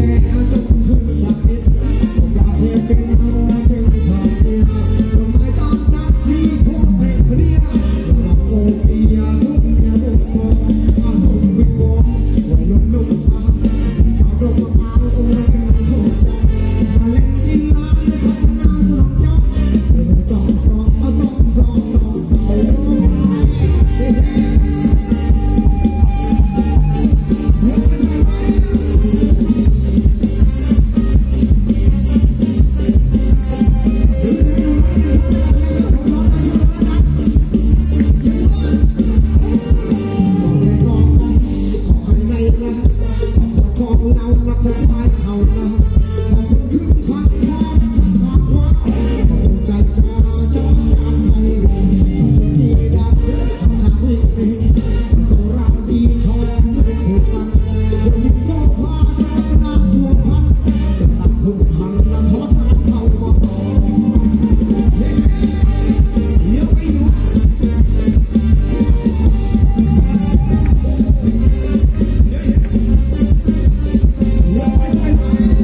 Why?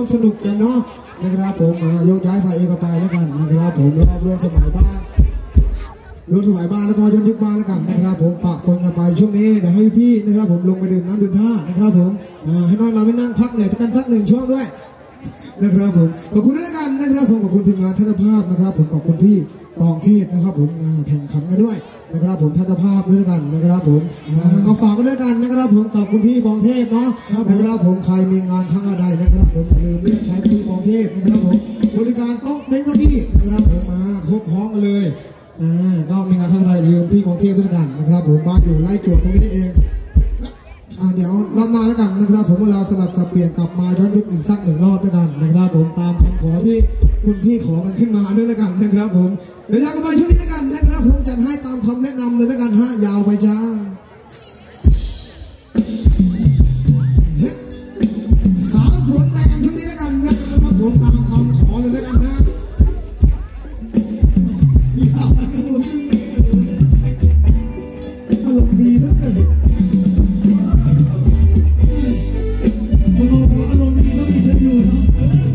สนุกกันเนาะนะครับผมยกย้ายสายเอกไปแล้วกันนะครับผมรอบร่วมสมัยบ้านรุ่นสมัยบ้านแล้วก็ย้อนยุคบ้านแล้วกันนะครับผมปะปนกันไปช่วงนี้เดี๋ยวให้พี่นะครับผมลงไปดื่มน้ำดื่มท่านะครับผมให้น้องเราไปนั่งพักเหนื่อยกันสัก1 ช่วงด้วยนะครับผมขอบคุณด้วยกันนะครับผมขอบคุณทีมงานทัศนภาพนะครับผมขอบคุณพี่ปองเทพนะครับผมแข่งขันกันด้วยนะครับผมทัศนภาพด้วยกันนะครับผมก็ฝากกันด้วยกันนะครับผมขอบคุณพี่ปองเทพเนาะนะครับผมใครมีงานข้างใดนะครับผมอย่าลืมเรียกใช้พี่ปองเทพนะครับผมบริการโต๊ะเต็นท์เก้าอี้นะครับผมมาครบพร้อมกันเลยก็มีงานข้างใดอย่าลืมพี่ปองเทพด้วยกันนะครับผมบ้านอยู่ไร่จวดตรงนี้นี่เองเดี๋ยวรอบหน้าแล้วกันนะครับผมเราสลับสับเปลี่ยนกลับมาย้อนยุคอีกสัก1 รอบด้วยกันนะครับผมตามคำขอที่คุณพี่ขอกันขึ้นมาด้วยแล้วกันนะครับผมเดี๋ยวกันไปช่วงนี้แล้วกันนะครับผมจัดให้ตามคำแนะนำเลยแล้วกันยาวไปจ้าสาวสวนแตงช่วงนี้แล้วกันนะครับผมตามคำขอเลยแล้วกันนะอารมณ์ดีทั้งนั้นอารมณ์ดีต้องมีเธออยู่เนาะ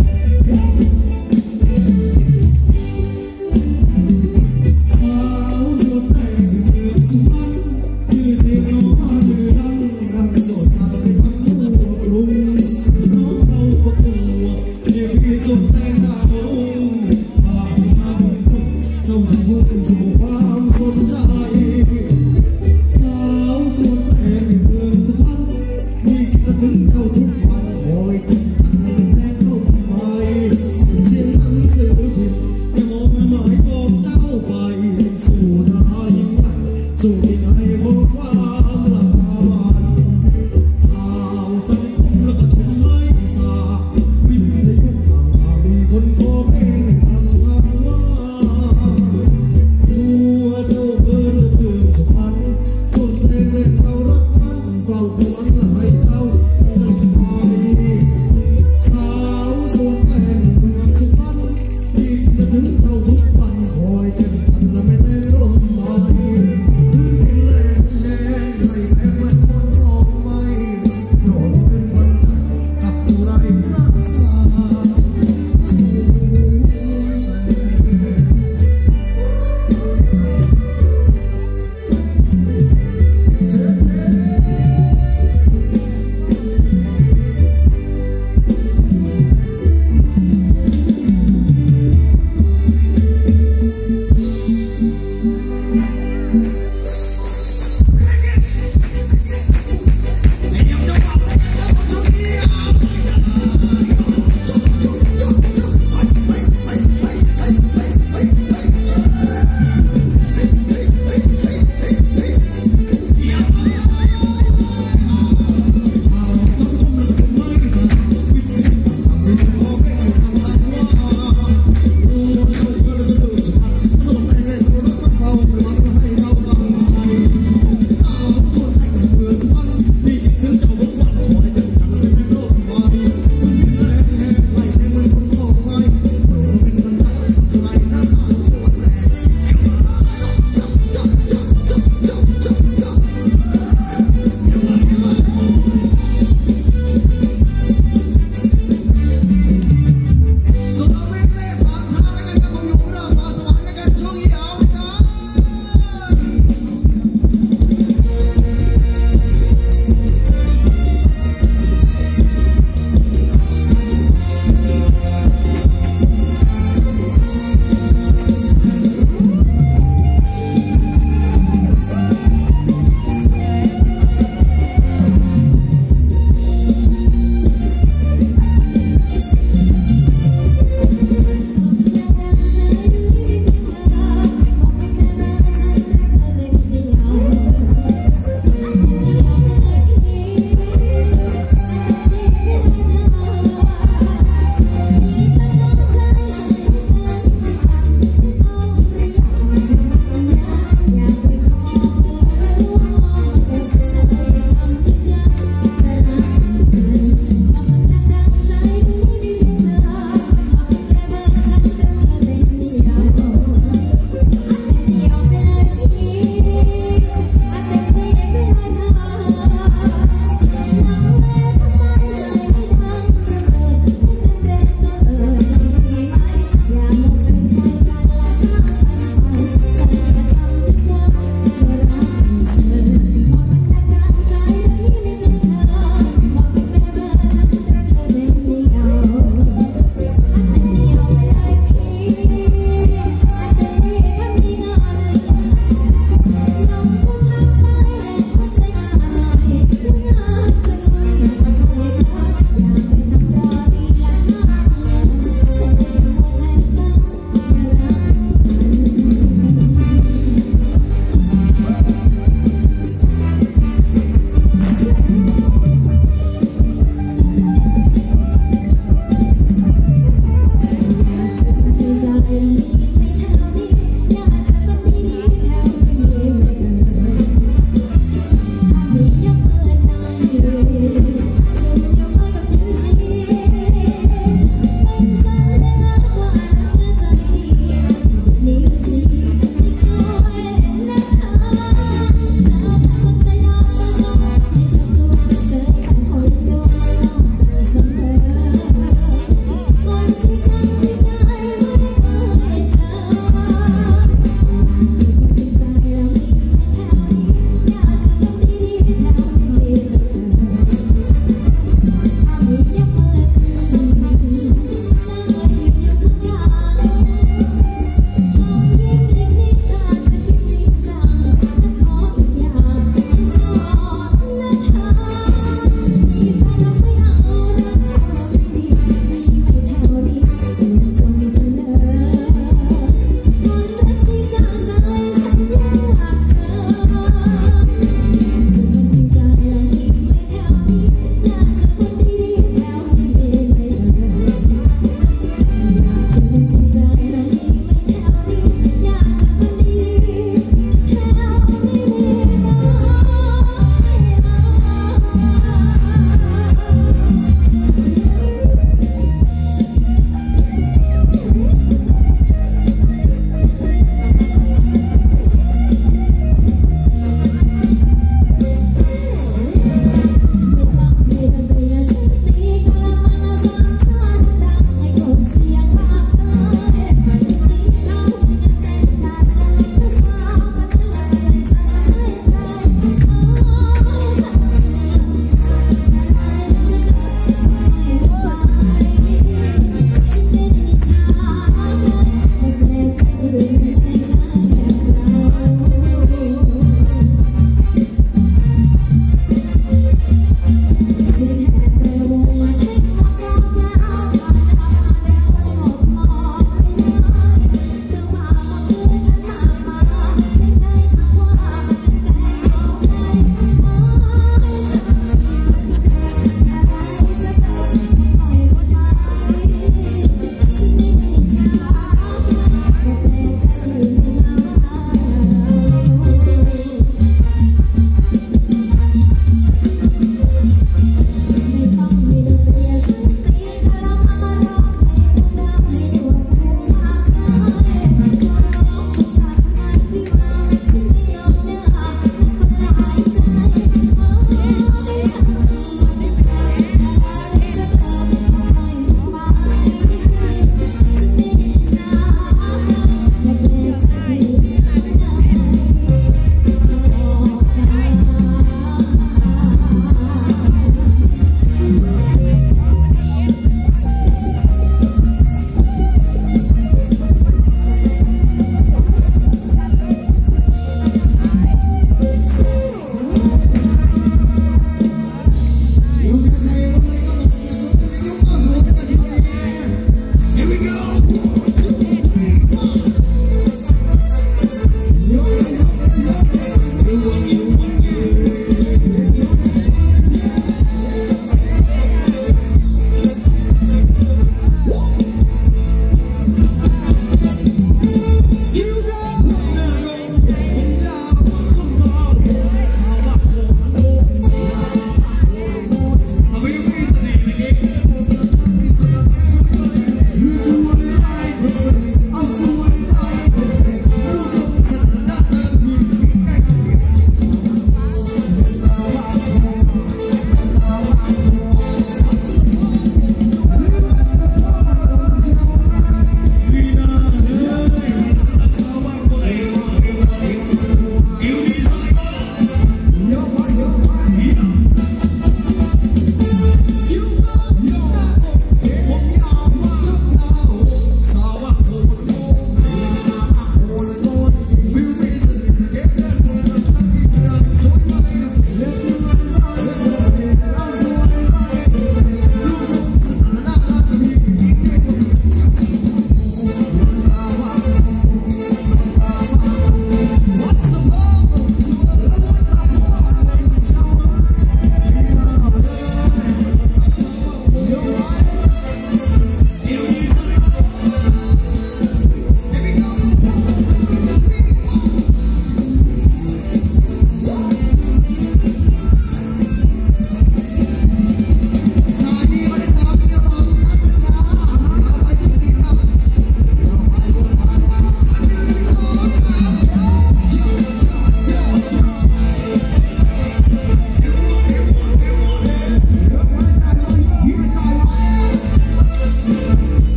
สาวสวนแต่งเมืองสุพรรณคือเสียงน้องเรือดังโสดทันไปทั้งทั่วกรุงน้องเราประกวดเรียกพี่สวนแต่งดาวพาที่มาเจ้าจะพูดสู่ความสนใจสาวสวนแต่งเมืองสุพรรณมีกระถึงเท่าทุกวันคอยถึงกันแน่เข้าไปเสียงหนังสือพิมพ์อย่ามองหมายบอกเจ้าไปสู่นายิ่งใหญ่สู่ที่ไหนพบความละวันข่าวสังคมแล้วก็ชมไม่สาวิทยุต่างข่าวมีคนขอเพลงทางว่าตัวเจ้าเบิร์นเพื่อนสุพรรณส่วนแต่เรื่องเรารักมันเฝ้าควนและให้เจ้าสาวสวนแต่งเมืองสุพรรณอีกจะถึงเท่าทุกวันคอยเจอสันและไม่ได้ร่มใบพื้นดินแรงแดงไม่แพ้มันคนมองไม่โปรดเป็นขวัญใจกับสุไรรักษาสู่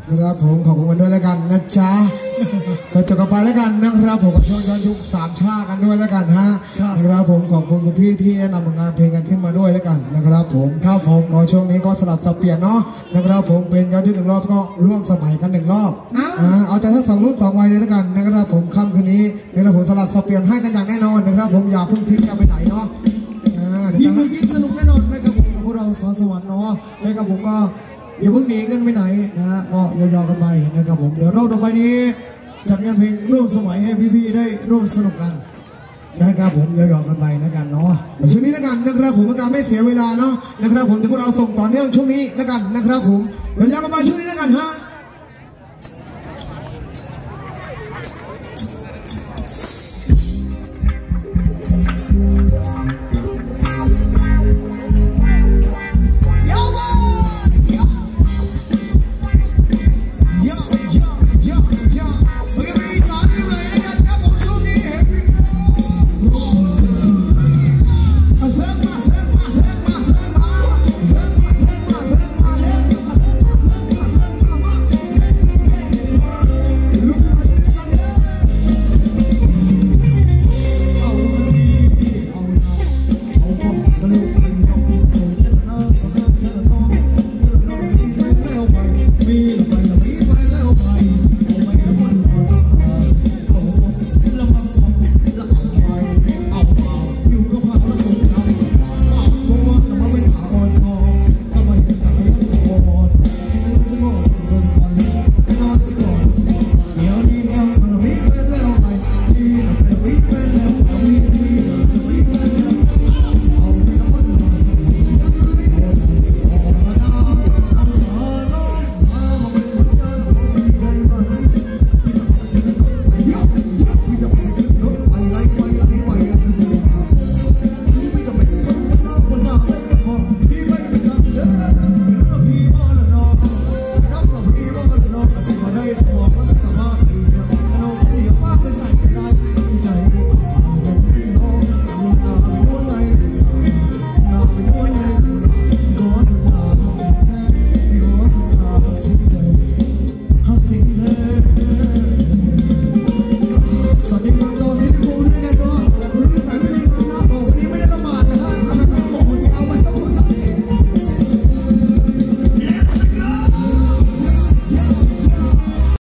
ครับผมขอบคุณกันด้วยแล้วกันนะจ๊ะก็จบกันไปแล้วกันนะครับผมกับช่วงย้อนยุคสามชากันด้วยแล้วกันฮะนะครับผมขอบคุณคุณพี่ที่แนะนำงานเพลงกันขึ้นมาด้วยแล้วกันนะครับผมก็ช่วงนี้ก็สลับสับเปลี่ยนเนาะนะครับผมเป็นย้อนยุคหนึ่งรอบก็ร่วมสมัยกัน1 รอบเอาใจทั้ง2 รุ่น2 วัยเลยแล้วกันนะครับผมค่ำคืนนี้นะครับผมสลับสับเปลี่ยนให้กันอย่างแน่นอนนะครับผมอย่าเพิ่งทิ้งกันไปไหนเนาะยิ่งสนุกแน่นอนนะครับผมพวกเราสวรรค์เนาะนะครับผมก็อย่าเพิ่งหนีกันไปไหนนะฮะก็ยาวๆกันไปนะครับผมเดี๋ยวรอบต่อไปนี้จัดงานเพลงร่วมสมัยให้พี่ๆได้ร่วมสนุกกันนะครับผมยาวๆกันไปนะกันเนาะช่วงนี้นะกันนะครับผมเป็นการไม่เสียเวลาเนาะนะครับผมจะพวกเราส่งต่อเนื่องช่วงนี้นะกันนะครับผมเดี๋ยวยาวกันไปช่วงนี้นะกันฮะCome on.